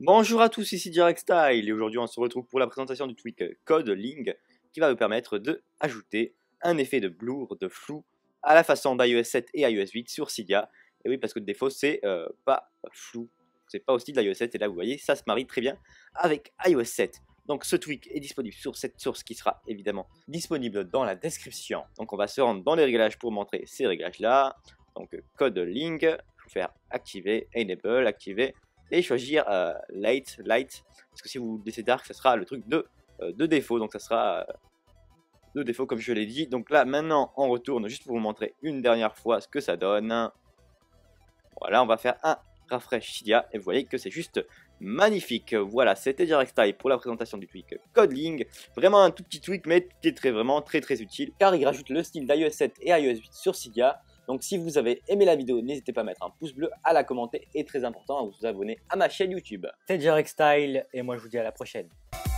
Bonjour à tous, ici Direct Style et aujourd'hui on se retrouve pour la présentation du tweak CodeLink qui va vous permettre d'ajouter un effet de blur, de flou à la façon d'iOS 7 et iOS 8 sur Cydia. Et oui, parce que le défaut c'est pas flou, c'est pas au style d'iOS 7 et là vous voyez ça se marie très bien avec iOS 7. Donc ce tweak est disponible sur cette source qui sera évidemment disponible dans la description. Donc on va se rendre dans les réglages pour montrer ces réglages là. Donc CodeLink, il faut faire activer, enable, activer et choisir light, parce que si vous laissez dark, ça sera le truc de défaut, donc ça sera de défaut comme je l'ai dit. Donc là, maintenant, on retourne juste pour vous montrer une dernière fois ce que ça donne. Voilà, on va faire un refresh Cydia et vous voyez que c'est juste magnifique. Voilà, c'était Direct Style pour la présentation du tweak CodeLink. Vraiment un tout petit tweak, mais qui est vraiment très utile, car il rajoute le style d'iOS 7 et iOS 8 sur Cydia. Donc si vous avez aimé la vidéo, n'hésitez pas à mettre un pouce bleu, à la commenter et très important à vous abonner à ma chaîne YouTube. C'est Direct Style et moi je vous dis à la prochaine.